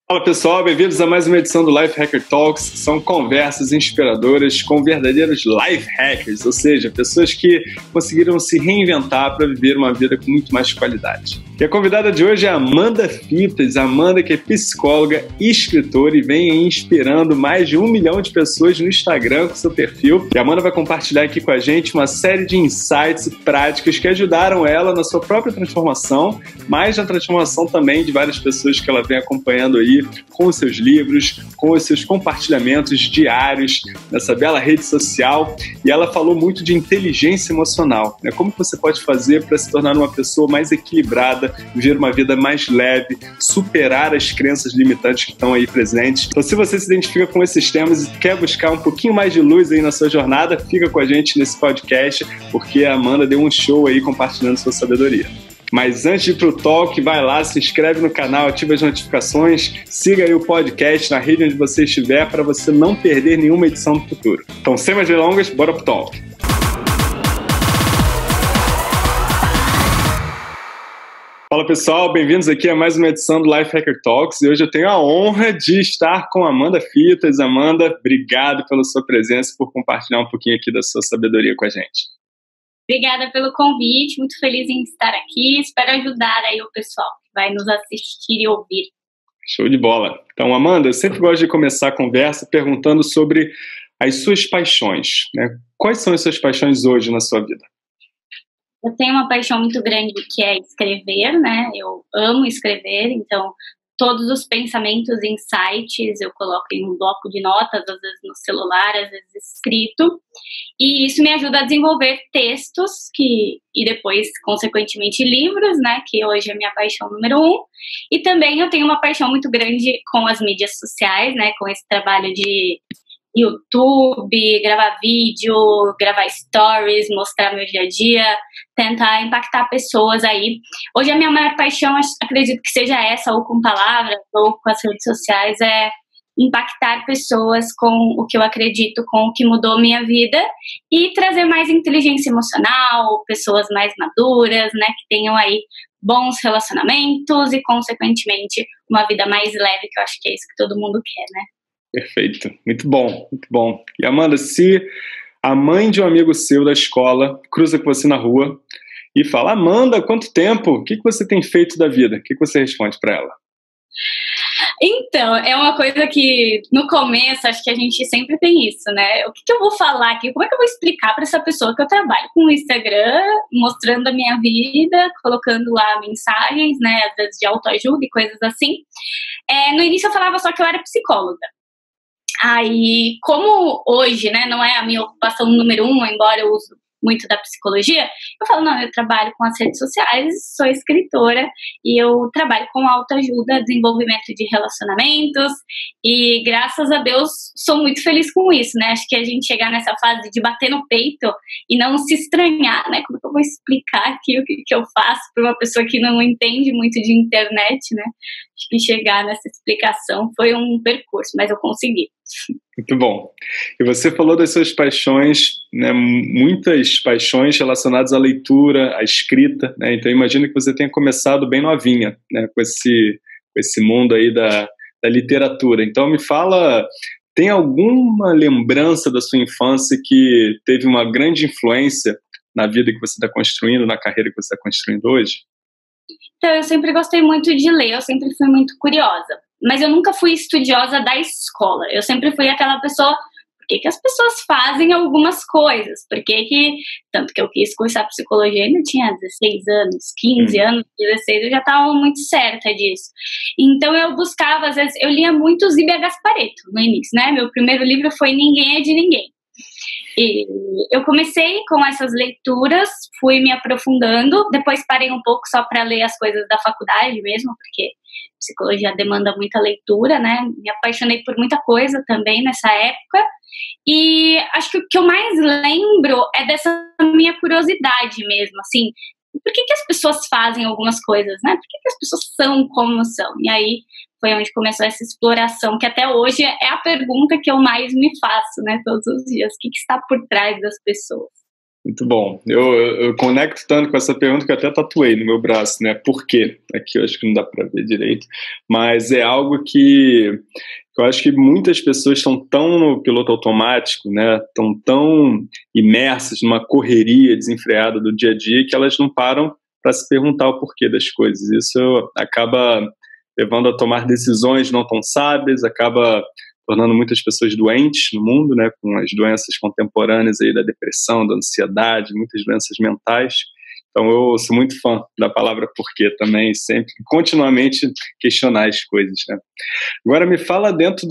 Fala pessoal, bem-vindos a mais uma edição do Life Hacker Talks. São conversas inspiradoras com verdadeiros life hackers, ou seja, pessoas que conseguiram se reinventar para viver uma vida com muito mais qualidade. E a convidada de hoje é a Amanda Fitas. A Amanda, que é psicóloga e escritora e vem aí inspirando mais de 1 milhão de pessoas no Instagram com seu perfil. E a Amanda vai compartilhar aqui com a gente uma série de insights e práticas que ajudaram ela na sua própria transformação, mas na transformação também de várias pessoas que ela vem acompanhando aí com os seus livros, com os seus compartilhamentos diários nessa bela rede social. E ela falou muito de inteligência emocional, né? Como que você pode fazer para se tornar uma pessoa mais equilibrada, viver uma vida mais leve, superar as crenças limitantes que estão aí presentes. Então, se você se identifica com esses temas e quer buscar um pouquinho mais de luz aí na sua jornada, fica com a gente nesse podcast, porque a Amanda deu um show aí compartilhando sua sabedoria. Mas antes de ir pro talk, vai lá, se inscreve no canal, ativa as notificações, siga aí o podcast na rede onde você estiver para você não perder nenhuma edição do futuro. Então, sem mais delongas, bora pro talk. Fala pessoal, bem-vindos aqui a mais uma edição do Life Hacker Talks e hoje eu tenho a honra de estar com a Amanda Fitas. Amanda, obrigado pela sua presença e por compartilhar um pouquinho aqui da sua sabedoria com a gente. Obrigada pelo convite, muito feliz em estar aqui, espero ajudar aí o pessoal que vai nos assistir e ouvir. Show de bola. Então, Amanda, eu sempre gosto de começar a conversa perguntando sobre as suas paixões, né? Quais são as suas paixões hoje na sua vida? Eu tenho uma paixão muito grande que é escrever, né? Eu amo escrever, então todos os pensamentos, insights, eu coloco em um bloco de notas, às vezes no celular, às vezes escrito. E isso me ajuda a desenvolver textos e depois, consequentemente, livros, né? Que hoje é a minha paixão número 1. E também eu tenho uma paixão muito grande com as mídias sociais, né? Com esse trabalho de YouTube, gravar vídeo, gravar stories, mostrar meu dia a dia, tentar impactar pessoas aí. Hoje a minha maior paixão, acredito que seja essa, ou com palavras, ou com as redes sociais, é impactar pessoas com o que eu acredito, com o que mudou minha vida e trazer mais inteligência emocional, pessoas mais maduras, né, que tenham aí bons relacionamentos e, consequentemente, uma vida mais leve, que eu acho que é isso que todo mundo quer, né? Perfeito, muito bom, muito bom. E Amanda, se a mãe de um amigo seu da escola cruza com você na rua e fala: Amanda, quanto tempo? O que você tem feito da vida? O que você responde para ela? Então, é uma coisa que no começo acho que a gente sempre tem isso, né? O que eu vou falar aqui? Como é que eu vou explicar para essa pessoa que eu trabalho com o Instagram, mostrando a minha vida, colocando lá mensagens, né? Às vezes de autoajuda e coisas assim. No início eu falava só que eu era psicóloga. Aí, como hoje, né, não é a minha ocupação número 1, embora eu use muito da psicologia, eu falo, não, eu trabalho com as redes sociais, sou escritora e eu trabalho com autoajuda, desenvolvimento de relacionamentos e, graças a Deus, sou muito feliz com isso, né? Acho que a gente chegar nessa fase de bater no peito e não se estranhar, né? Como que eu vou explicar aqui o que eu faço para uma pessoa que não entende muito de internet, né? Acho que chegar nessa explicação foi um percurso, mas eu consegui. Muito bom. E você falou das suas paixões, né, muitas paixões relacionadas à leitura, à escrita, né? Então imagino que você tenha começado bem novinha, né, com esse mundo aí da literatura. Então me fala, tem alguma lembrança da sua infância que teve uma grande influência na vida que você está construindo, na carreira que você está construindo hoje? Então, eu sempre gostei muito de ler, eu sempre fui muito curiosa. Mas eu nunca fui estudiosa da escola. Eu sempre fui aquela pessoa, por que as pessoas fazem algumas coisas? Tanto que eu quis cursar psicologia, eu ainda tinha 16 anos, 15 anos, 16, eu já estava muito certa disso. Então eu buscava, às vezes, eu lia muito Zíbia Gasparetto no início, né? Meu primeiro livro foi Ninguém é de Ninguém. E eu comecei com essas leituras, fui me aprofundando, depois parei um pouco só para ler as coisas da faculdade mesmo, porque psicologia demanda muita leitura, né? Me apaixonei por muita coisa também nessa época. E acho que o que eu mais lembro é dessa minha curiosidade mesmo, assim, por que as pessoas fazem algumas coisas, né? Por que as pessoas são como são? E aí foi onde começou essa exploração, que até hoje é a pergunta que eu mais me faço, né, todos os dias. O que está por trás das pessoas? Muito bom. Eu conecto tanto com essa pergunta que eu até tatuei no meu braço, né? Por quê? Aqui eu acho que não dá para ver direito, mas é algo que eu acho que muitas pessoas estão tão no piloto automático, né? Estão tão imersas numa correria desenfreada do dia a dia que elas não param para se perguntar o porquê das coisas. Isso acaba levando a tomar decisões não tão sábias, acaba tornando muitas pessoas doentes no mundo, né, com as doenças contemporâneas aí da depressão, da ansiedade, muitas doenças mentais. Então eu sou muito fã da palavra porquê também, sempre, continuamente questionar as coisas, né. Agora me fala dentro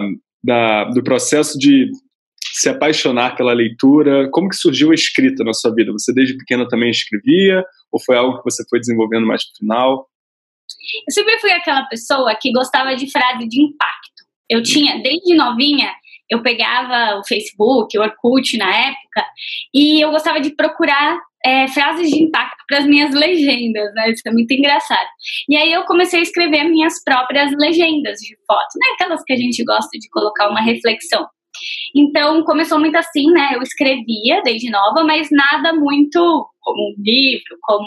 do processo de se apaixonar pela leitura, como que surgiu a escrita na sua vida? Você desde pequena também escrevia, ou foi algo que você foi desenvolvendo mais no final? Eu sempre fui aquela pessoa que gostava de frase de impacto. Eu tinha, desde novinha, eu pegava o Facebook, o Orkut na época, e eu gostava de procurar frases de impacto para as minhas legendas, né? Isso é muito engraçado. E aí eu comecei a escrever minhas próprias legendas de fotos, né? Aquelas que a gente gosta de colocar uma reflexão. Então começou muito assim, né? Eu escrevia desde nova, mas nada muito como um livro, como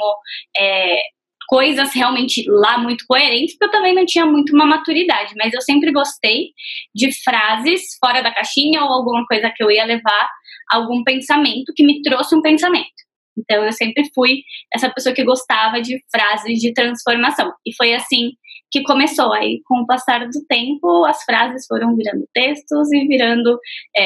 coisas realmente lá muito coerentes, porque eu também não tinha muito uma maturidade, mas eu sempre gostei de frases fora da caixinha ou alguma coisa que eu ia levar algum pensamento que me trouxe um pensamento. Então eu sempre fui essa pessoa que gostava de frases de transformação. E foi assim que começou. Aí, com o passar do tempo, as frases foram virando textos e virando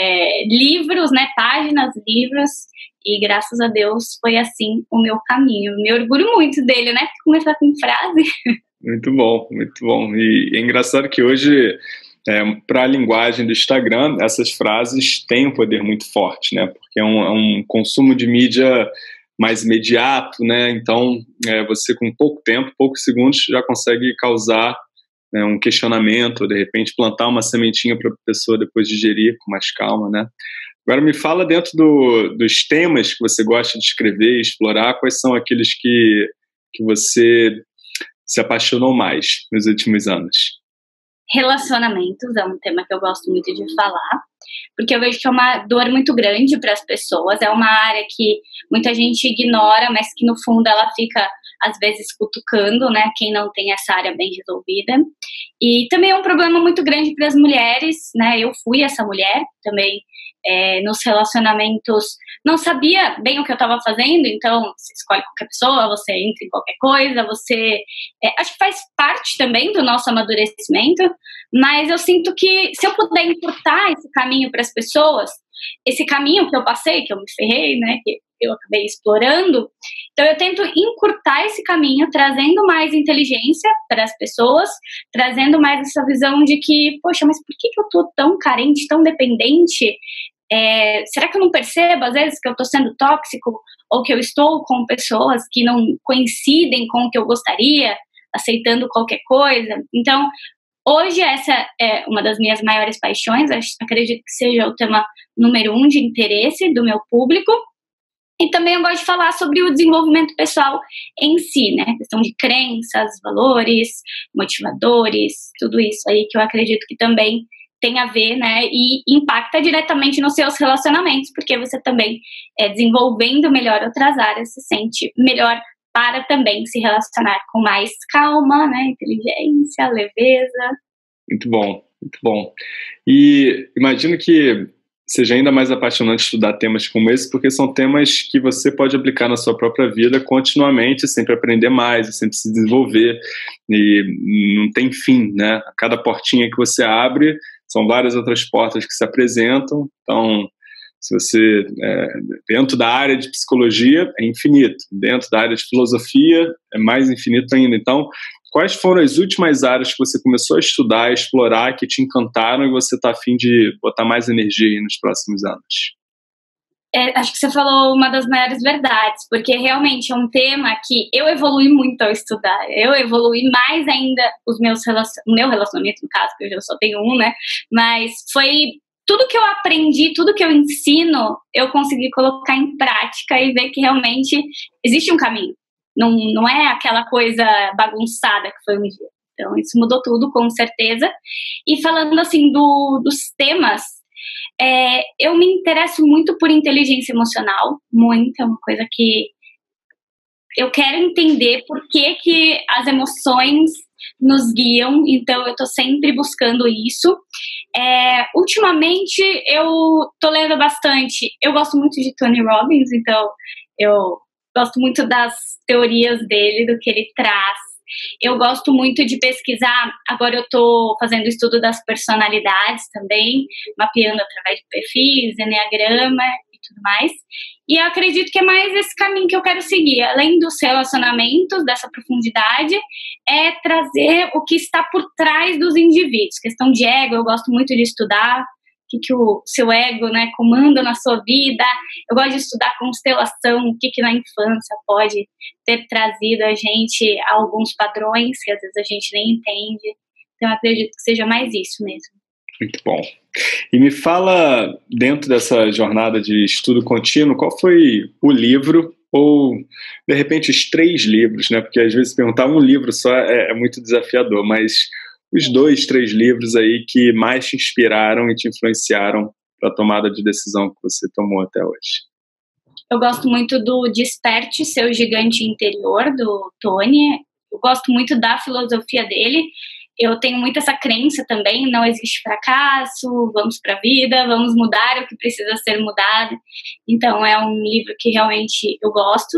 livros, né? Páginas, livros. E graças a Deus foi assim o meu caminho. Me orgulho muito dele, né? Começar com frase. Muito bom, muito bom. E é engraçado que hoje, para a linguagem do Instagram, essas frases têm um poder muito forte, né? Porque é um consumo de mídia mais imediato, né? Então, você com pouco tempo, poucos segundos, já consegue causar um questionamento, ou de repente plantar uma sementinha para a pessoa depois digerir com mais calma, né? Agora me fala dentro dos temas que você gosta de escrever e explorar, quais são aqueles que você se apaixonou mais nos últimos anos? Relacionamentos é um tema que eu gosto muito de falar, porque eu vejo que é uma dor muito grande para as pessoas, é uma área que muita gente ignora, mas que no fundo ela fica, às vezes, cutucando, né, quem não tem essa área bem resolvida. E também é um problema muito grande para as mulheres, né, eu fui essa mulher também, nos relacionamentos, não sabia bem o que eu estava fazendo, então você escolhe qualquer pessoa, você entra em qualquer coisa, acho que faz parte também do nosso amadurecimento, mas eu sinto que se eu puder encurtar esse caminho para as pessoas, esse caminho que eu passei, que eu me ferrei, né, que eu acabei explorando, então eu tento encurtar esse caminho, trazendo mais inteligência para as pessoas, trazendo mais essa visão de que, poxa, mas por que eu tô tão carente, tão dependente? Será que eu não percebo, às vezes, que eu tô sendo tóxico, ou que eu estou com pessoas que não coincidem com o que eu gostaria, aceitando qualquer coisa? Então, hoje essa é uma das minhas maiores paixões, acredito que seja o tema número 1 de interesse do meu público. E também eu gosto de falar sobre o desenvolvimento pessoal em si, né? Questão de crenças, valores, motivadores, tudo isso aí que eu acredito que também tem a ver, né? E impacta diretamente nos seus relacionamentos, porque você também, desenvolvendo melhor outras áreas, se sente melhor para também se relacionar com mais calma, né? Inteligência, leveza. Muito bom, muito bom. E imagino que seja ainda mais apaixonante estudar temas como esse, porque são temas que você pode aplicar na sua própria vida continuamente, sempre aprender mais, sempre se desenvolver, e não tem fim, né? A cada portinha que você abre, são várias outras portas que se apresentam. Então, se você, dentro da área de psicologia, é infinito, dentro da área de filosofia, é mais infinito ainda. Então, quais foram as últimas áreas que você começou a estudar, a explorar, que te encantaram e você está a fim de botar mais energia aí nos próximos anos? Acho que você falou uma das maiores verdades, porque realmente é um tema que eu evolui muito ao estudar. Eu evolui mais ainda o meu relacionamento, no caso, que eu já só tenho um, né? Mas foi tudo que eu aprendi, tudo que eu ensino, eu consegui colocar em prática e ver que realmente existe um caminho. Não é aquela coisa bagunçada que foi um dia. Então, isso mudou tudo, com certeza. E falando, assim, dos temas, Eu me interesso muito por inteligência emocional, muito, é uma coisa que eu quero entender por que as emoções nos guiam, então eu tô sempre buscando isso. Ultimamente eu tô lendo bastante, eu gosto muito de Tony Robbins, então eu gosto muito das teorias dele, do que ele traz. Eu gosto muito de pesquisar, agora eu tô fazendo estudo das personalidades também, mapeando através de perfis, enneagrama e tudo mais. E eu acredito que é mais esse caminho que eu quero seguir, além dos relacionamentos, dessa profundidade, é trazer o que está por trás dos indivíduos. Questão de ego, eu gosto muito de estudar o que o seu ego, né, comanda na sua vida. Eu gosto de estudar constelação, o que na infância pode ter trazido a gente a alguns padrões que às vezes a gente nem entende. Então eu acredito que seja mais isso mesmo. Muito bom. E me fala, dentro dessa jornada de estudo contínuo, qual foi o livro ou, de repente, os 3 livros, né? Porque às vezes perguntar um livro só é muito desafiador, mas os 2, 3 livros aí que mais te inspiraram e te influenciaram para a tomada de decisão que você tomou até hoje. Eu gosto muito do Desperte Seu Gigante Interior, do Tony. Eu gosto muito da filosofia dele. Eu tenho muito essa crença também, não existe fracasso, vamos para a vida, vamos mudar o que precisa ser mudado. Então é um livro que realmente eu gosto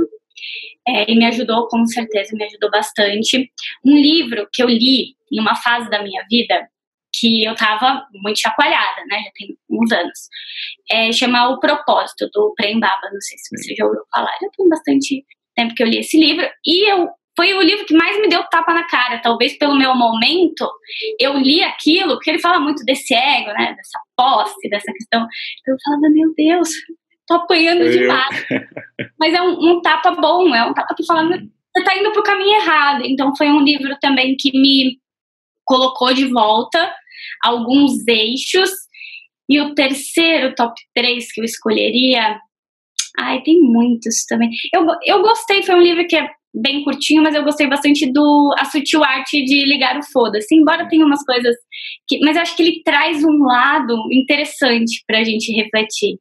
e me ajudou, com certeza, me ajudou bastante. Um livro que eu li em uma fase da minha vida que eu estava muito chacoalhada, né, já tem uns anos, chama O Propósito, do Prem Baba, não sei se você já ouviu falar, já tem bastante tempo que eu li esse livro, e foi o livro que mais me deu tapa na cara, talvez pelo meu momento. Eu li aquilo, porque ele fala muito desse ego, né, dessa posse, dessa questão. Então eu falava, meu Deus, tô apanhando demais. Mas é um tapa bom, é um tapa que fala, você tá indo pro caminho errado. Então foi um livro também que me colocou de volta alguns eixos. E o terceiro, top 3 que eu escolheria... tem muitos também. Eu gostei, foi um livro que é bem curtinho, mas eu gostei bastante do A Sutil Arte de Ligar o Foda-se, embora tenha umas coisas mas eu acho que ele traz um lado interessante pra gente refletir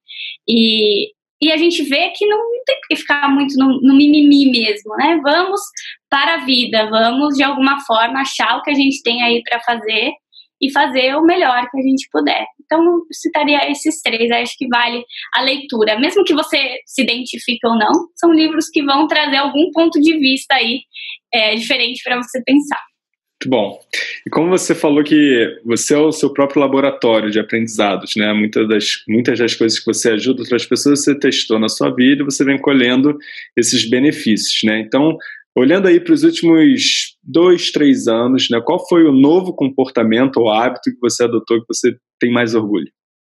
e a gente vê que não tem que ficar muito no mimimi mesmo, né? Vamos para a vida, vamos de alguma forma achar o que a gente tem aí pra fazer e fazer o melhor que a gente puder. Então, eu citaria esses 3, acho que vale a leitura. Mesmo que você se identifique ou não, são livros que vão trazer algum ponto de vista aí diferente para você pensar. Muito bom. E como você falou que você é o seu próprio laboratório de aprendizados, né? Muitas das coisas que você ajuda outras pessoas, você testou na sua vida e você vem colhendo esses benefícios, né? Então, olhando aí para os últimos 2, 3 anos, né, qual foi o novo comportamento ou hábito que você adotou que você tem mais orgulho?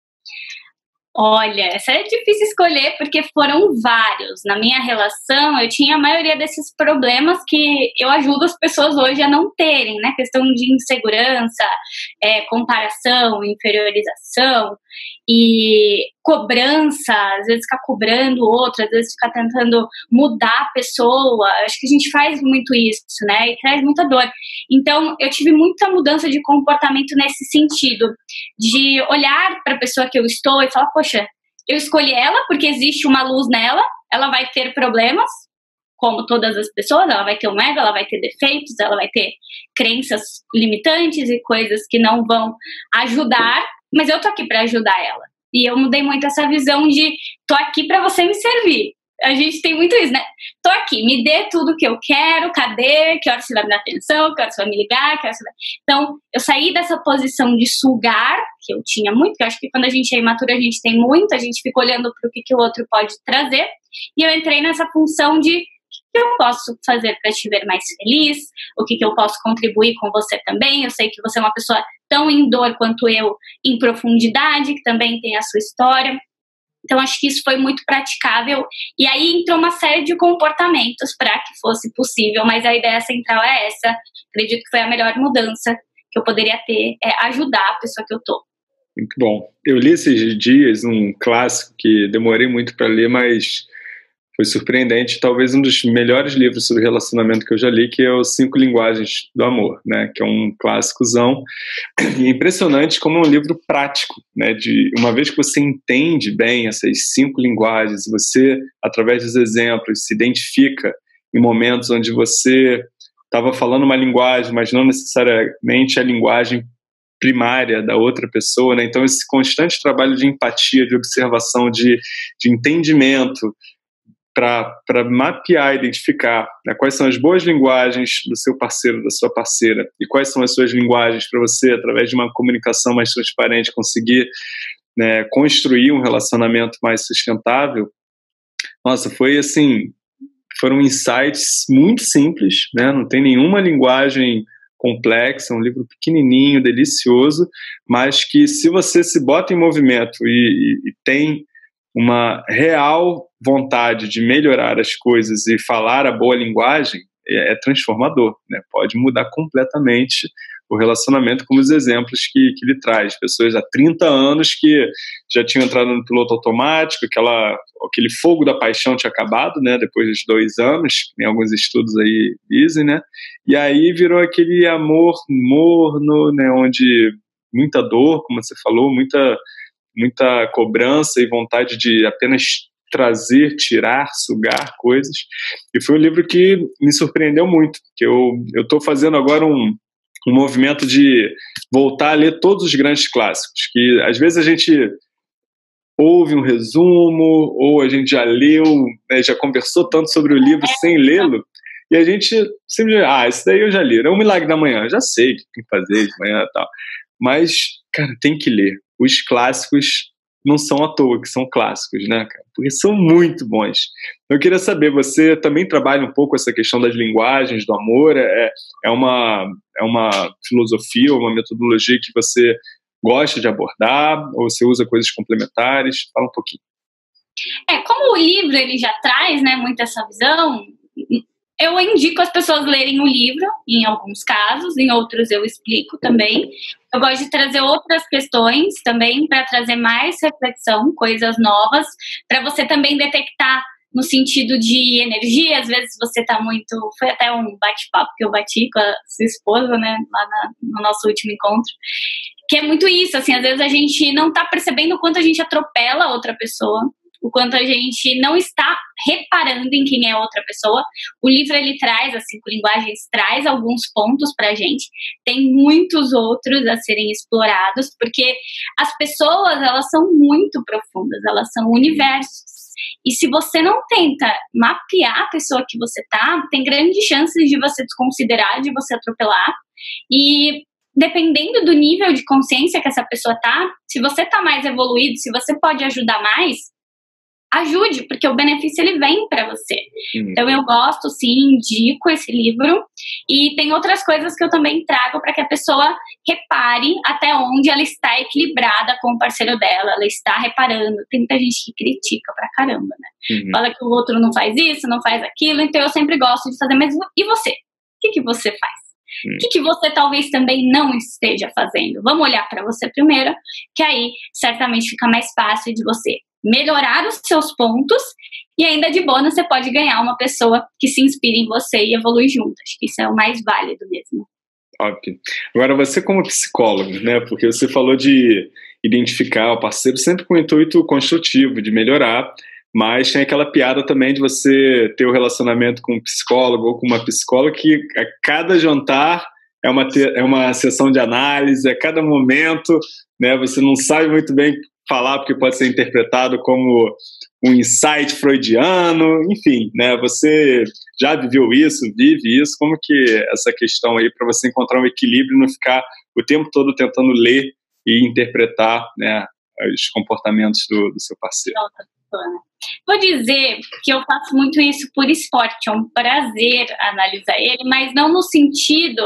Olha, essa é difícil escolher porque foram vários. Na minha relação, eu tinha a maioria desses problemas que eu ajudo as pessoas hoje a não terem, né? Questão de insegurança, comparação, inferiorização e cobrança, às vezes ficar cobrando o outro, às vezes ficar tentando mudar a pessoa. Acho que a gente faz muito isso, né? E traz muita dor. Então, eu tive muita mudança de comportamento nesse sentido, de olhar para a pessoa que eu estou e falar, poxa, eu escolhi ela porque existe uma luz nela, ela vai ter problemas, como todas as pessoas, ela vai ter um ego, ela vai ter defeitos, ela vai ter crenças limitantes e coisas que não vão ajudar, mas eu tô aqui para ajudar ela. E eu mudei muito essa visão de tô aqui para você me servir. A gente tem muito isso, né? Tô aqui, me dê tudo que eu quero, cadê? Que hora você vai me dar atenção? Que hora você vai me ligar? Que hora você vai... Então, eu saí dessa posição de sugar, que eu tinha muito, que eu acho que quando a gente é imaturo, a gente tem muito, a gente fica olhando para o que o outro pode trazer, e eu entrei nessa função de o que eu posso fazer para te ver mais feliz, o que eu posso contribuir com você também. Eu sei que você é uma pessoa tão em dor quanto eu, em profundidade, que também tem a sua história. Então, acho que isso foi muito praticável. E aí entrou uma série de comportamentos para que fosse possível, mas a ideia central é essa. Acredito que foi a melhor mudança que eu poderia ter, ajudar a pessoa que eu tô. Muito bom. Eu li esses dias um clássico que demorei muito para ler, mas foi surpreendente, talvez um dos melhores livros sobre relacionamento que eu já li, que é Os 5 Linguagens do Amor, né, que é um clássicozão, e é impressionante como é um livro prático, né, de uma vez que você entende bem essas 5 linguagens, você, através dos exemplos, se identifica em momentos onde você estava falando uma linguagem, mas não necessariamente a linguagem primária da outra pessoa, né, então esse constante trabalho de empatia, de observação, de entendimento, para mapear, identificar, né, quais são as boas linguagens do seu parceiro, da sua parceira, e quais são as suas linguagens para você, através de uma comunicação mais transparente, conseguir, né, construir um relacionamento mais sustentável. Nossa, foi assim, foram insights muito simples, né, não tem nenhuma linguagem complexa, um livro pequenininho, delicioso, mas que se você se bota em movimento e tem uma real vontade de melhorar as coisas e falar a boa linguagem, é transformador, né? Pode mudar completamente o relacionamento, como os exemplos que ele traz. Pessoas há 30 anos que já tinham entrado no piloto automático, aquele fogo da paixão tinha acabado, né? Depois dos 2 anos, em alguns estudos aí dizem, né? E aí virou aquele amor morno, né? Onde muita dor, como você falou, muita cobrança e vontade de apenas trazer, tirar, sugar coisas. E foi um livro que me surpreendeu muito, que eu estou fazendo agora um movimento de voltar a ler todos os grandes clássicos, que às vezes a gente ouve um resumo, ou a gente já leu, né, já conversou tanto sobre o livro sem lê-lo, e a gente sempre isso daí eu já li, é um Milagre da Manhã, eu já sei o que tem que fazer de manhã e tal, mas, cara, tem que ler. Os clássicos não são à toa que são clássicos, né, cara? Porque são muito bons. Eu queria saber, você também trabalha um pouco essa questão das linguagens do amor? É uma filosofia, uma metodologia que você gosta de abordar? Ou você usa coisas complementares? Fala um pouquinho. Como o livro ele já traz, né, muito essa visão, eu indico as pessoas lerem o livro, em alguns casos, em outros eu explico também. Eu gosto de trazer outras questões também, para trazer mais reflexão, coisas novas, para você também detectar no sentido de energia. Às vezes você está muito... Foi até um bate-papo que eu bati com a sua esposa, né, lá no nosso último encontro, que é muito isso, assim, às vezes a gente não está percebendo o quanto a gente atropela outra pessoa, o quanto a gente não está reparando em quem é a outra pessoa. O livro, ele traz, as 5 linguagens, traz alguns pontos pra gente, tem muitos outros a serem explorados, porque as pessoas, elas são muito profundas, elas são universos, e se você não tenta mapear a pessoa que você tá, tem grandes chances de você desconsiderar, de você atropelar, e dependendo do nível de consciência que essa pessoa tá, se você tá mais evoluído, se você pode ajudar mais, ajude, porque o benefício ele vem para você. Então eu gosto, sim, indico esse livro, e tem outras coisas que eu também trago para que a pessoa repare até onde ela está equilibrada com o parceiro dela, ela está reparando. Tem muita gente que critica pra caramba, né? Fala que o outro não faz isso, não faz aquilo, então eu sempre gosto de fazer, mas e você? O que você faz? O que você talvez também não esteja fazendo? Vamos olhar para você primeiro, que aí certamente fica mais fácil de você melhorar os seus pontos, e ainda de bônus você pode ganhar uma pessoa que se inspire em você e evolui junto. Acho que isso é o mais válido mesmo. Óbvio. Agora, você como psicólogo, né, porque você falou de identificar o parceiro sempre com o intuito construtivo, de melhorar, mas tem aquela piada também de você ter um relacionamento com um psicólogo ou com uma psicóloga que a cada jantar é uma sessão de análise, a cada momento, né, você não sabe muito bem falar, porque pode ser interpretado como um insight freudiano, enfim, né? Você já viveu isso, vive isso, como que essa questão aí para você encontrar um equilíbrio e não ficar o tempo todo tentando ler e interpretar, né, os comportamentos do seu parceiro? Vou dizer que eu faço muito isso por esporte, é um prazer analisar ele, mas não no sentido,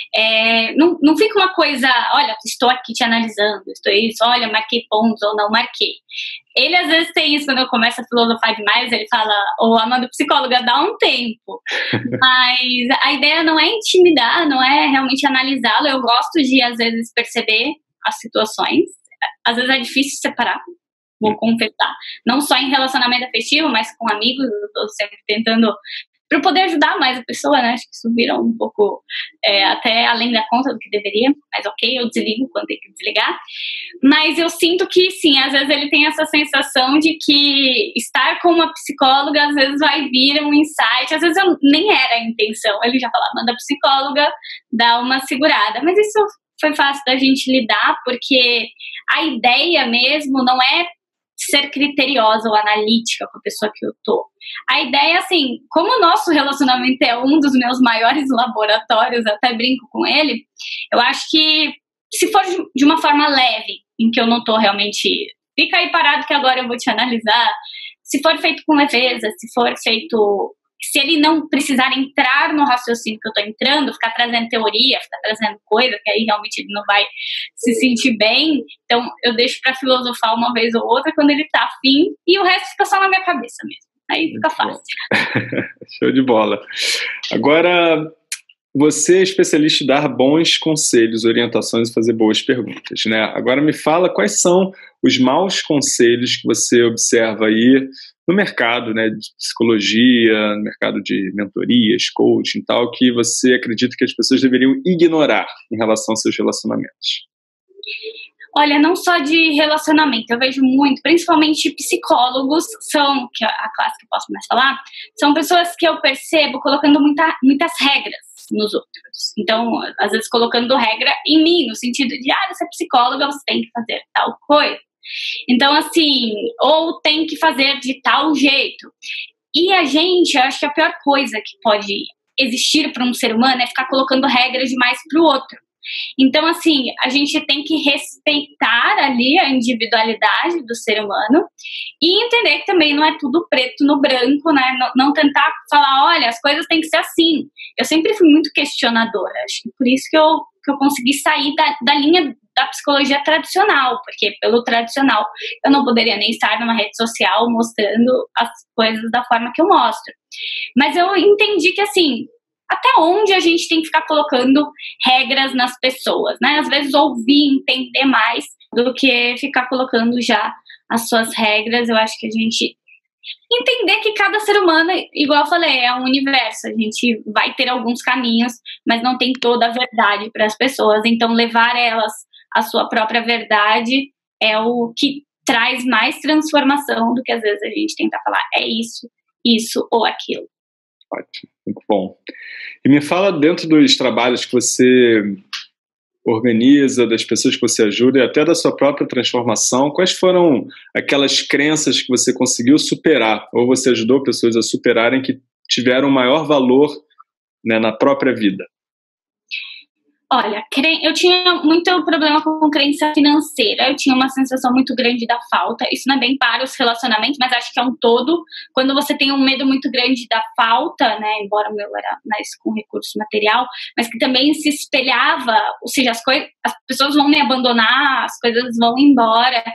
não fica uma coisa, olha, estou aqui te analisando, estou isso, olha, marquei pontos ou não marquei. Ele às vezes tem isso, quando eu começo a filosofar demais, ele fala, Amanda, psicóloga, dá um tempo. Mas a ideia não é intimidar, não é realmente analisá-lo, eu gosto de às vezes perceber as situações, às vezes é difícil separar, vou confessar. Não só em relacionamento afetivo, mas com amigos, eu tô sempre tentando, para poder ajudar mais a pessoa, né? Acho que isso vira um pouco até além da conta do que deveria, mas ok, eu desligo quando tem que desligar. Mas eu sinto que, sim, às vezes ele tem essa sensação de que estar com uma psicóloga às vezes vai vir um insight, às vezes nem era a intenção, ele já fala, manda a psicóloga, dá uma segurada, mas isso foi fácil da gente lidar, porque a ideia mesmo não é ser criteriosa ou analítica com a pessoa que eu tô. A ideia é assim, como o nosso relacionamento é um dos meus maiores laboratórios, até brinco com ele, eu acho que se for de uma forma leve, em que eu não tô realmente, fica aí parado que agora eu vou te analisar, se for feito com leveza, se ele não precisar entrar no raciocínio que eu tô entrando, ficar trazendo teoria, ficar trazendo coisa, que aí realmente ele não vai se sentir bem, então eu deixo pra filosofar uma vez ou outra quando ele tá afim, e o resto fica só na minha cabeça mesmo. Aí fica fácil. Show de bola. Agora, você é especialista em dar bons conselhos, orientações e fazer boas perguntas, né? Agora me fala quais são os maus conselhos que você observa aí no mercado, né, de psicologia, no mercado de mentorias, coaching e tal, que você acredita que as pessoas deveriam ignorar em relação aos seus relacionamentos? Olha, não só de relacionamento, eu vejo muito, principalmente psicólogos, que é a classe que eu posso mais falar, são pessoas que eu percebo colocando muitas regras nos outros. Então, às vezes colocando regra em mim, no sentido de, você é psicóloga, você tem que fazer tal coisa. Então, assim, ou tem que fazer de tal jeito. E eu acho que a pior coisa que pode existir para um ser humano é ficar colocando regras demais para o outro. Então, assim, a gente tem que respeitar ali a individualidade do ser humano e entender que também não é tudo preto no branco, né? Não tentar falar, olha, as coisas têm que ser assim. Eu sempre fui muito questionadora, acho que por isso que eu consegui sair da linha da psicologia tradicional, porque pelo tradicional eu não poderia nem estar numa rede social mostrando as coisas da forma que eu mostro. Mas eu entendi que, assim, até onde a gente tem que ficar colocando regras nas pessoas, né? Às vezes ouvir, entender mais do que ficar colocando já as suas regras. Eu acho que a gente entender que cada ser humano, igual eu falei, é um universo. A gente vai ter alguns caminhos, mas não tem toda a verdade para as pessoas. Então, levar elas à sua própria verdade é o que traz mais transformação do que às vezes a gente tenta falar é isso ou aquilo. Ótimo, muito bom. E me fala, dentro dos trabalhos que você organiza, das pessoas que você ajuda e até da sua própria transformação, quais foram aquelas crenças que você conseguiu superar ou você ajudou pessoas a superarem que tiveram maior valor, né, na própria vida? Olha, eu tinha muito problema com crença financeira, eu tinha uma sensação muito grande da falta, isso não é bem para os relacionamentos, mas acho que é um todo, quando você tem um medo muito grande da falta, né, embora o meu era mais com recurso material, mas que também se espelhava, ou seja, as pessoas vão me abandonar, as coisas vão embora,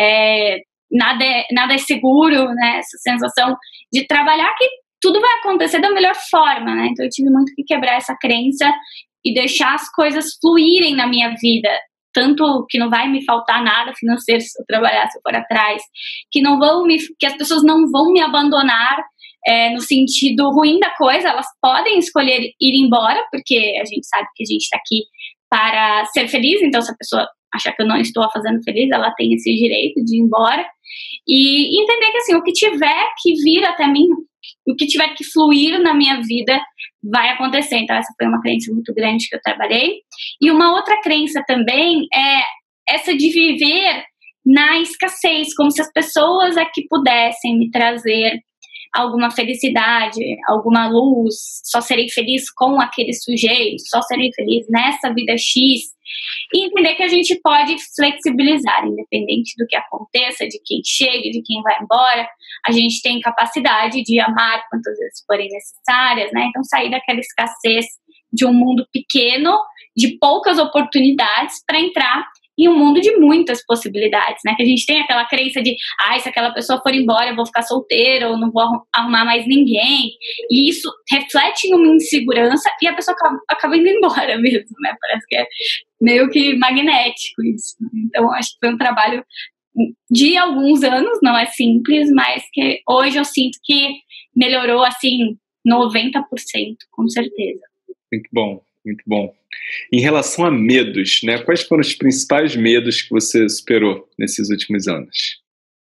nada é seguro, né, essa sensação de trabalhar que tudo vai acontecer da melhor forma, né, então eu tive muito que quebrar essa crença e deixar as coisas fluírem na minha vida, tanto que não vai me faltar nada financeiro se eu trabalhar, se eu for atrás, que as pessoas não vão me abandonar no sentido ruim da coisa, elas podem escolher ir embora, porque a gente sabe que a gente está aqui para ser feliz, então se a pessoa achar que eu não estou a fazendo feliz, ela tem esse direito de ir embora, e entender que assim, o que tiver que vir até mim, o que tiver que fluir na minha vida vai acontecer. Então essa foi uma crença muito grande que eu trabalhei. E uma outra crença também é essa de viver na escassez, como se as pessoas aqui pudessem me trazer alguma felicidade, alguma luz, só serei feliz com aquele sujeito, só serei feliz nessa vida X. E entender que a gente pode flexibilizar, independente do que aconteça, de quem chegue, de quem vai embora, a gente tem capacidade de amar quantas vezes forem necessárias, né? Então sair daquela escassez de um mundo pequeno, de poucas oportunidades, para entrar em um mundo de muitas possibilidades, né? Que a gente tem aquela crença de, se aquela pessoa for embora, eu vou ficar solteira, ou não vou arrumar mais ninguém. E isso reflete em uma insegurança e a pessoa acaba indo embora mesmo, né? Parece que é meio que magnético isso. Então, acho que foi um trabalho de alguns anos, não é simples, mas que hoje eu sinto que melhorou, assim, 90%, com certeza. Muito bom, muito bom. Em relação a medos, né? Quais foram os principais medos que você superou nesses últimos anos?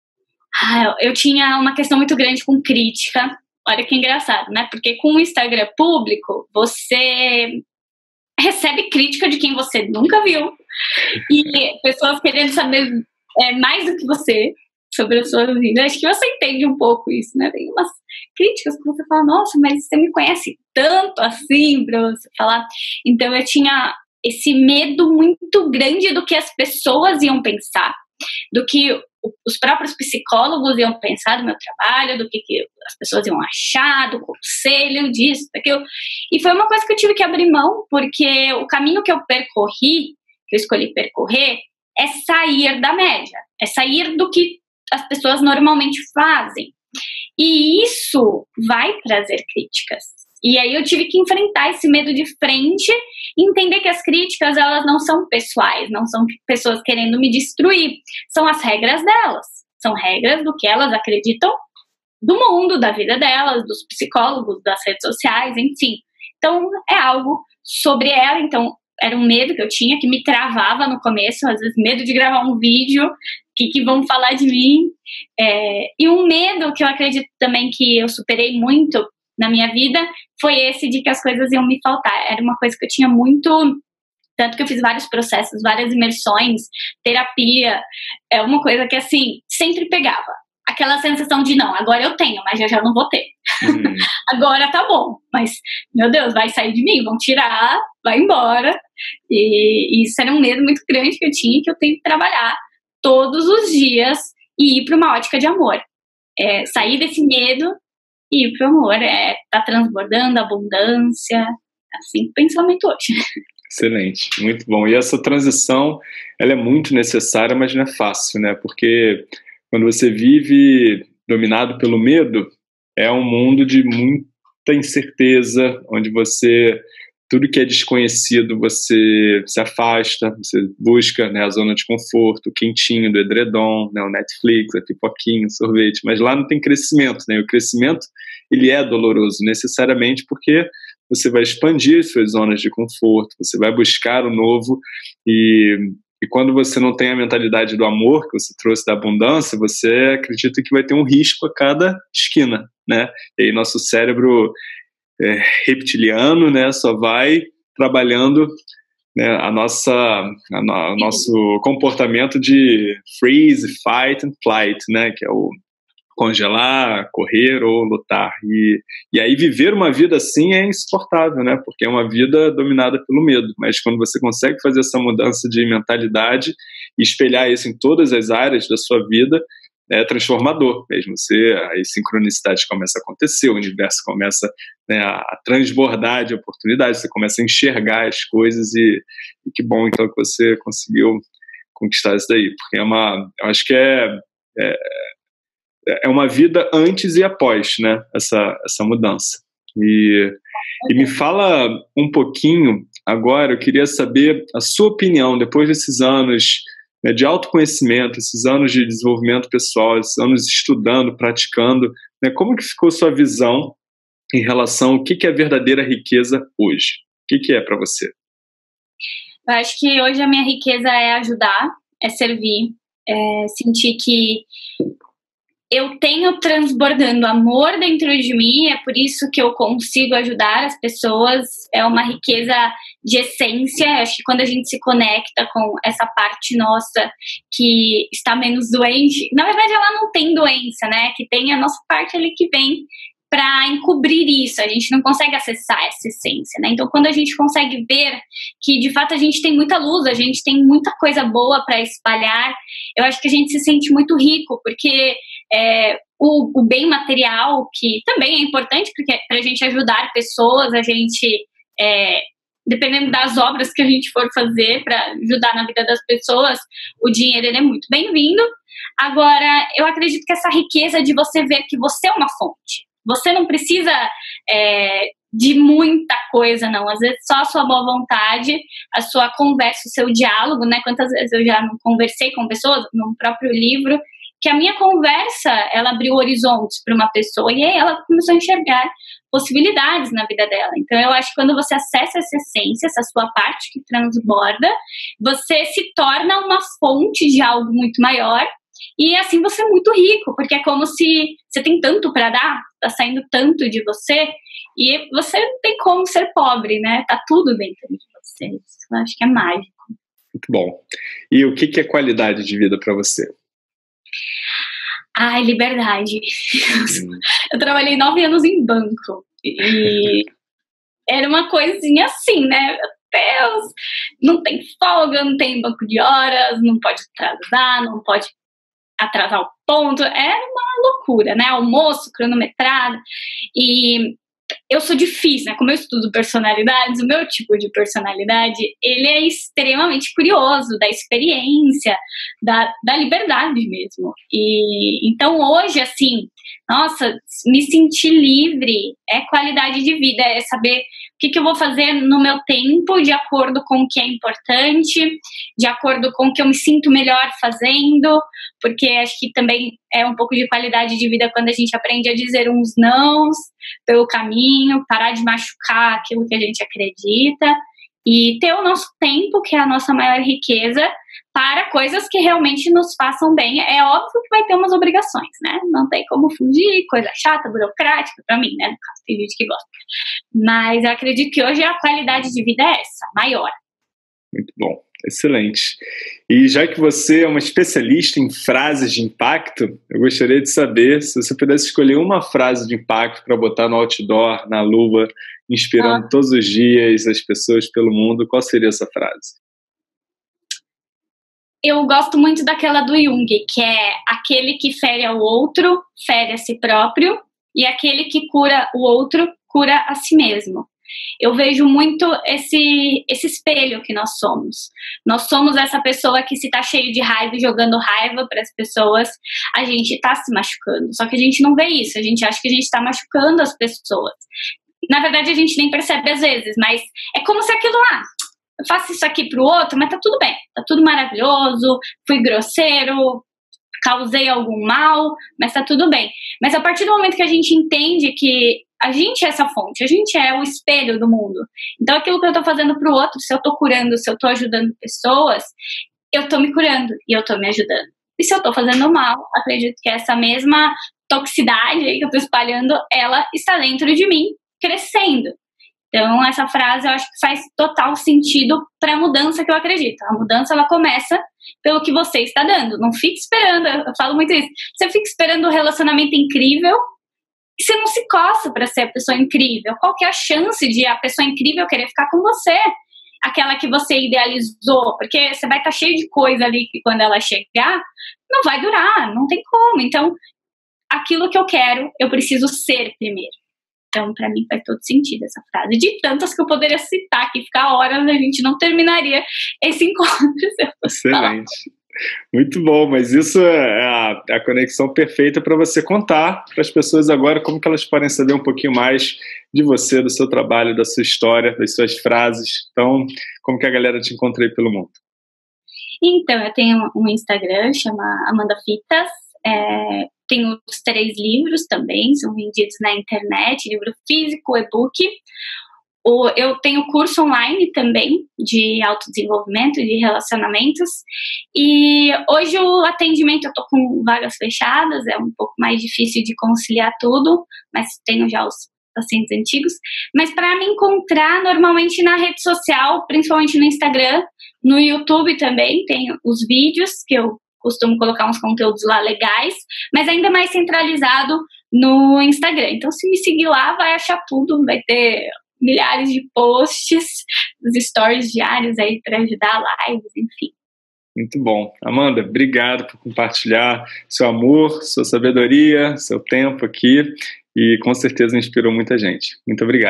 Eu tinha uma questão muito grande com crítica. Olha que engraçado, né? Porque com o Instagram público, você recebe crítica de quem você nunca viu e pessoas querendo saber mais do que você sobre a sua vida. Acho que você entende um pouco isso, né? Tem umas críticas que você fala, nossa, mas você me conhece tanto assim pra você falar. Então eu tinha esse medo muito grande do que as pessoas iam pensar, do que os próprios psicólogos iam pensar do meu trabalho, do que as pessoas iam achar, do conselho, disso, daquilo. E foi uma coisa que eu tive que abrir mão, porque o caminho que eu percorri, que eu escolhi percorrer, é sair da média, é sair do que as pessoas normalmente fazem. E isso vai trazer críticas. E aí eu tive que enfrentar esse medo de frente e entender que as críticas, elas não são pessoais, não são pessoas querendo me destruir. São as regras delas. São regras do que elas acreditam do mundo, da vida delas, dos psicólogos, das redes sociais, enfim. Então, é algo sobre ela. Então, era um medo que eu tinha, que me travava no começo, às vezes medo de gravar um vídeo, que vão falar de mim. E um medo que eu acredito também que eu superei muito na minha vida foi esse de que as coisas iam me faltar. Era uma coisa que eu tinha muito, tanto que eu fiz vários processos, várias imersões, terapia, é uma coisa que assim, sempre pegava. Aquela sensação de não, agora eu tenho, mas já não vou ter. Agora tá bom, mas meu Deus, vai sair de mim, vão tirar, vai embora. E isso era um medo muito grande que eu tinha, que eu tenho que trabalhar todos os dias e ir para uma ótica de amor. Sair desse medo e ir para o amor. Tá transbordando abundância, assim, o pensamento hoje. Excelente, muito bom. E essa transição, ela é muito necessária, mas não é fácil, né? Porque quando você vive dominado pelo medo, é um mundo de muita incerteza, onde tudo que é desconhecido, você se afasta, você busca, né, a zona de conforto, o quentinho do edredom, né, o Netflix, a pipoquinha, o sorvete, mas lá não tem crescimento, né? O crescimento, ele é doloroso, necessariamente porque você vai expandir suas zonas de conforto, você vai buscar o novo, e quando você não tem a mentalidade do amor que você trouxe da abundância, você acredita que vai ter um risco a cada esquina, né? E aí nosso cérebro reptiliano, né, só vai trabalhando, né, o nosso comportamento de freeze, fight and flight, né, que é o congelar, correr ou lutar. E aí viver uma vida assim é insuportável, né? Porque é uma vida dominada pelo medo. Mas quando você consegue fazer essa mudança de mentalidade e espelhar isso em todas as áreas da sua vida, é transformador mesmo. As sincronicidades começam a acontecer, o universo começa, né, a transbordar de oportunidades, você começa a enxergar as coisas e que bom então que você conseguiu conquistar isso daí, porque eu acho que é uma vida antes e após, né, essa mudança. E me fala um pouquinho agora, eu queria saber a sua opinião, depois desses anos, né, de autoconhecimento, esses anos de desenvolvimento pessoal, esses anos estudando, praticando, né, como que ficou sua visão em relação ao que é a verdadeira riqueza hoje? O que é para você? Eu acho que hoje a minha riqueza é ajudar, é servir, é sentir que eu tenho transbordando amor dentro de mim, é por isso que eu consigo ajudar as pessoas, é uma riqueza de essência. Acho que quando a gente se conecta com essa parte nossa que está menos doente, na verdade ela não tem doença, né, que tem a nossa parte ali que vem para encobrir isso, a gente não consegue acessar essa essência, né? Então quando a gente consegue ver que de fato a gente tem muita luz, a gente tem muita coisa boa para espalhar, eu acho que a gente se sente muito rico, porque o bem material, que também é importante porque para a gente ajudar pessoas, a gente, dependendo das obras que a gente for fazer para ajudar na vida das pessoas, o dinheiro ele é muito bem-vindo. Agora, eu acredito que essa riqueza de você ver que você é uma fonte, você não precisa de muita coisa, não. Às vezes só a sua boa vontade, a sua conversa, o seu diálogo, né? Quantas vezes eu já não conversei com pessoas no próprio livro, que a minha conversa, ela abriu horizontes para uma pessoa e aí ela começou a enxergar possibilidades na vida dela. Então eu acho que quando você acessa essa essência, essa sua parte que transborda, você se torna uma fonte de algo muito maior. E assim você é muito rico, porque é como se você tem tanto para dar, tá saindo tanto de você, e você não tem como ser pobre, né? Tá tudo dentro de você. Isso eu acho que é mágico. Muito bom. E o que é qualidade de vida para você? Ai, liberdade. Eu trabalhei 9 anos em banco, e era uma coisinha assim, né? Meu Deus, não tem folga, não tem banco de horas, não pode atrasar, não pode atrasar o ponto, era uma loucura, né? Almoço, cronometrado, e eu sou difícil, né? Como eu estudo personalidades, o meu tipo de personalidade, ele é extremamente curioso, da experiência, da liberdade mesmo. E então hoje, assim, nossa, me sentir livre é qualidade de vida, é saber o que eu vou fazer no meu tempo, de acordo com o que é importante, de acordo com o que eu me sinto melhor fazendo, porque acho que também é um pouco de qualidade de vida quando a gente aprende a dizer uns nãos pelo caminho, parar de machucar aquilo que a gente acredita e ter o nosso tempo, que é a nossa maior riqueza, para coisas que realmente nos façam bem. É óbvio que vai ter umas obrigações, né? Não tem como fugir, coisa chata, burocrática, pra mim, né? No caso, tem gente que gosta. Mas eu acredito que hoje a qualidade de vida é essa, maior. Muito bom, excelente. E já que você é uma especialista em frases de impacto, eu gostaria de saber se você pudesse escolher uma frase de impacto para botar no outdoor, na luva, inspirando todos os dias as pessoas pelo mundo, qual seria essa frase? Eu gosto muito daquela do Jung, que é aquele que fere ao outro, fere a si próprio, e aquele que cura o outro, cura a si mesmo. Eu vejo muito esse espelho que nós somos. Nós somos essa pessoa que, se tá cheio de raiva e jogando raiva para as pessoas, a gente tá se machucando. Só que a gente não vê isso, a gente acha que a gente tá machucando as pessoas. Na verdade, a gente nem percebe às vezes, mas é como se aquilo lá, eu faço isso aqui pro outro, mas tá tudo bem, tá tudo maravilhoso, fui grosseiro, causei algum mal, mas tá tudo bem. Mas a partir do momento que a gente entende que a gente é essa fonte, a gente é o espelho do mundo. Então aquilo que eu tô fazendo pro outro, se eu tô curando, se eu tô ajudando pessoas, eu tô me curando e eu tô me ajudando. E se eu tô fazendo mal, acredito que essa mesma toxicidade aí que eu tô espalhando, ela está dentro de mim, crescendo. Então, essa frase eu acho que faz total sentido para a mudança que eu acredito. A mudança, ela começa pelo que você está dando. Não fique esperando, eu falo muito isso. Você fica esperando um relacionamento incrível e você não se coça para ser a pessoa incrível. Qual que é a chance de a pessoa incrível querer ficar com você? Aquela que você idealizou, porque você vai estar cheio de coisa ali que quando ela chegar, não vai durar, não tem como. Então, aquilo que eu quero, eu preciso ser primeiro. Então, para mim, faz todo sentido essa frase. De tantas que eu poderia citar, que ficar horas a gente não terminaria esse encontro. Excelente. Muito bom, mas isso é a conexão perfeita para você contar para as pessoas agora como que elas podem saber um pouquinho mais de você, do seu trabalho, da sua história, das suas frases. Então, como que a galera te encontra aí pelo mundo? Então, eu tenho um Instagram, chama Amanda Fitas. Tenho os 3 livros também, são vendidos na internet, livro físico, e-book. Eu tenho curso online também de autodesenvolvimento, de relacionamentos. E hoje o atendimento, eu tô com vagas fechadas, é um pouco mais difícil de conciliar tudo, mas tenho já os pacientes antigos. Mas para me encontrar normalmente na rede social, principalmente no Instagram, no YouTube também, tem os vídeos que eu costumo colocar uns conteúdos lá legais, mas ainda mais centralizado no Instagram. Então, se me seguir lá, vai achar tudo, vai ter milhares de posts, os stories diários aí para ajudar, lives, enfim. Muito bom. Amanda, obrigado por compartilhar seu amor, sua sabedoria, seu tempo aqui, e com certeza inspirou muita gente. Muito obrigado.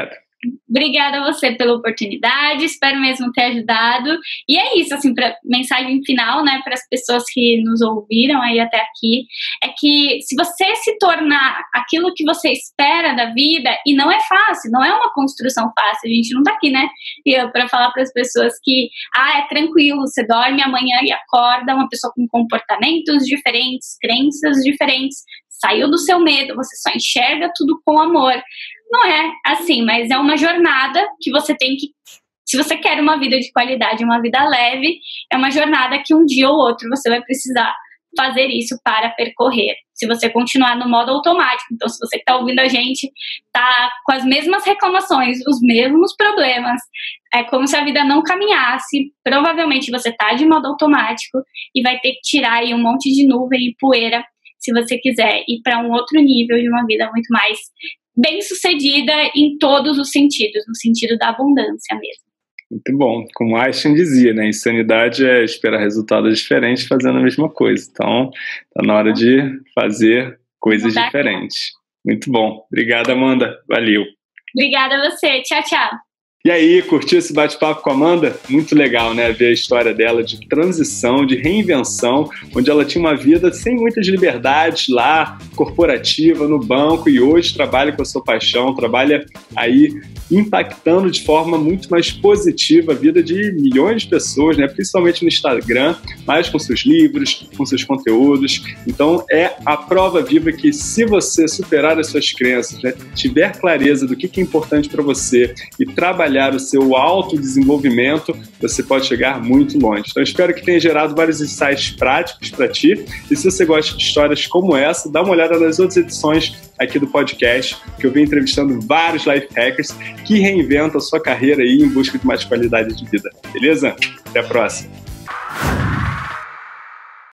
Obrigada a você pela oportunidade, espero mesmo ter ajudado. E é isso, assim, pra mensagem final, né, para as pessoas que nos ouviram aí até aqui, é que se você se tornar aquilo que você espera da vida, e não é fácil, não é uma construção fácil, a gente não tá aqui, né, para falar para as pessoas que, é tranquilo, você dorme amanhã e acorda uma pessoa com comportamentos diferentes, crenças diferentes, saiu do seu medo, você só enxerga tudo com amor. Não é assim, mas é uma jornada que você tem que, se você quer uma vida de qualidade, uma vida leve, é uma jornada que um dia ou outro você vai precisar fazer isso para percorrer. Se você continuar no modo automático, então se você que está ouvindo a gente, tá com as mesmas reclamações, os mesmos problemas, é como se a vida não caminhasse, provavelmente você tá de modo automático e vai ter que tirar aí um monte de nuvem e poeira se você quiser ir para um outro nível de uma vida muito mais bem-sucedida em todos os sentidos, no sentido da abundância mesmo. Muito bom. Como Einstein dizia, né? Insanidade é esperar resultados diferentes fazendo a mesma coisa. Então, tá na hora de fazer coisas diferentes. Muito bom. Obrigado, Amanda. Valeu. Obrigada a você. Tchau, tchau. E aí, curtiu esse bate-papo com a Amanda? Muito legal, né? Ver a história dela de transição, de reinvenção, onde ela tinha uma vida sem muitas liberdades lá, corporativa, no banco, e hoje trabalha com a sua paixão, trabalha aí impactando de forma muito mais positiva a vida de milhões de pessoas, né? Principalmente no Instagram, mas com seus livros, com seus conteúdos. Então, é a prova viva que se você superar as suas crenças, né? Tiver clareza do que é importante para você e trabalhar o seu autodesenvolvimento, você pode chegar muito longe. Então, espero que tenha gerado vários insights práticos para ti. E se você gosta de histórias como essa, dá uma olhada nas outras edições aqui do podcast, que eu venho entrevistando vários life hackers que reinventam a sua carreira aí em busca de mais qualidade de vida. Beleza? Até a próxima!